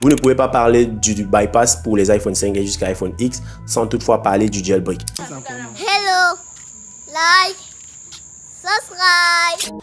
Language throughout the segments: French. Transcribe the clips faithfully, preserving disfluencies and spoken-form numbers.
Vous ne pouvez pas parler du, du bypass pour les iPhone cinq S jusqu'à iPhone X sans toutefois parler du jailbreak. Hello, like, subscribe.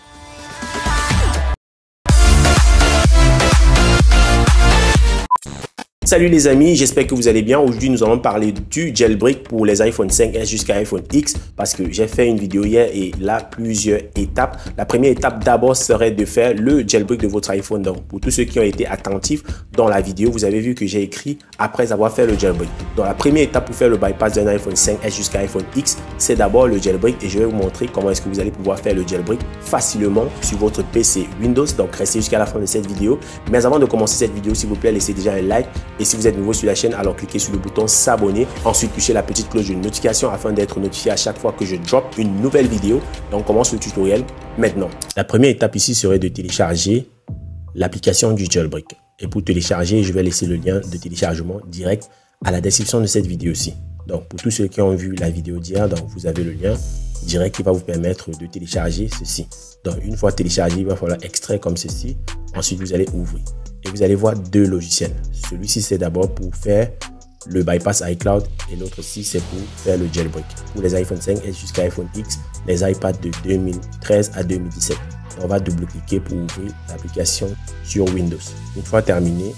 Salut les amis, j'espère que vous allez bien. Aujourd'hui, nous allons parler du jailbreak pour les iPhone cinq S jusqu'à iPhone X parce que j'ai fait une vidéo hier et là, plusieurs étapes. La première étape d'abord serait de faire le jailbreak de votre iPhone. Donc, pour tous ceux qui ont été attentifs dans la vidéo, vous avez vu que j'ai écrit après avoir fait le jailbreak. Donc, la première étape pour faire le bypass d'un iPhone cinq S jusqu'à iPhone X, c'est d'abord le jailbreak et je vais vous montrer comment est-ce que vous allez pouvoir faire le jailbreak facilement sur votre P C Windows. Donc, restez jusqu'à la fin de cette vidéo. Mais avant de commencer cette vidéo, s'il vous plaît, laissez déjà un like. Et si vous êtes nouveau sur la chaîne, alors cliquez sur le bouton s'abonner. Ensuite, touchez la petite cloche de notification afin d'être notifié à chaque fois que je drop une nouvelle vidéo. Donc, on commence le tutoriel maintenant. La première étape ici serait de télécharger l'application du jailbreak. Et pour télécharger, je vais laisser le lien de téléchargement direct à la description de cette vidéo-ci. Donc, pour tous ceux qui ont vu la vidéo d'hier, donc vous avez le lien direct qui va vous permettre de télécharger ceci. Donc, une fois téléchargé, il va falloir extraire comme ceci. Ensuite, vous allez ouvrir. Et vous allez voir deux logiciels. Celui-ci, c'est d'abord pour faire le bypass iCloud et l'autre-ci, c'est pour faire le jailbreak. Pour les iPhone cinq S jusqu'à iPhone X, les iPads de deux mille treize à deux mille dix-sept. On va double-cliquer pour ouvrir l'application sur Windows. Une fois terminé,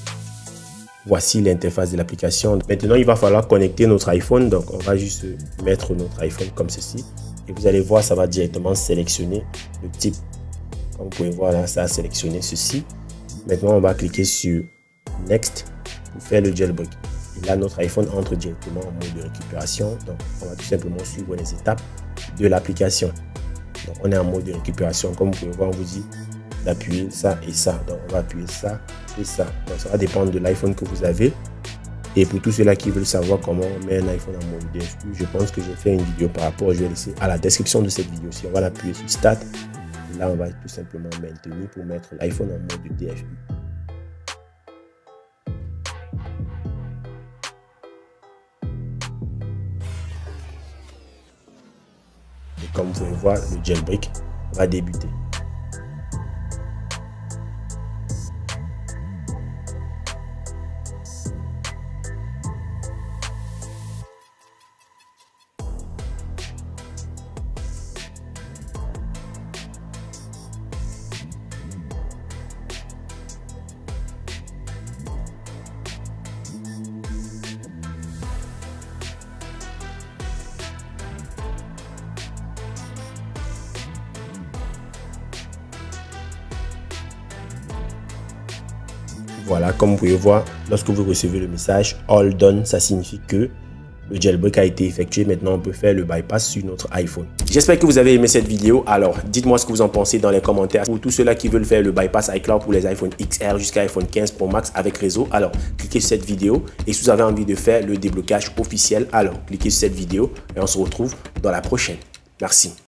voici l'interface de l'application. Maintenant, il va falloir connecter notre iPhone. Donc, on va juste mettre notre iPhone comme ceci. Et vous allez voir, ça va directement sélectionner le type. Comme vous pouvez voir là, ça a sélectionné ceci. Maintenant, on va cliquer sur Next pour faire le jailbreak. Et là, notre iPhone entre directement en mode de récupération. Donc, on va tout simplement suivre les étapes de l'application. Donc, on est en mode de récupération. Comme vous pouvez voir, on vous dit d'appuyer ça et ça. Donc, on va appuyer ça et ça. Donc, ça va dépendre de l'iPhone que vous avez. Et pour tous ceux-là qui veulent savoir comment on met un iPhone en mode D F U, je pense que je vais faire une vidéo par rapport. Je vais laisser à la description de cette vidéo. Si on va l'appuyer sur Start. Là, on va tout simplement maintenir pour mettre l'iPhone en mode D F U. Et comme vous pouvez voir, le jailbreak va débuter. Voilà, comme vous pouvez voir, lorsque vous recevez le message All Done, ça signifie que le jailbreak a été effectué. Maintenant, on peut faire le bypass sur notre iPhone. J'espère que vous avez aimé cette vidéo. Alors, dites-moi ce que vous en pensez dans les commentaires. Pour tous ceux-là qui veulent faire le bypass iCloud pour les iPhone X R jusqu'à iPhone quinze Pro Max avec réseau, alors cliquez sur cette vidéo. Et si vous avez envie de faire le déblocage officiel, alors cliquez sur cette vidéo et on se retrouve dans la prochaine. Merci.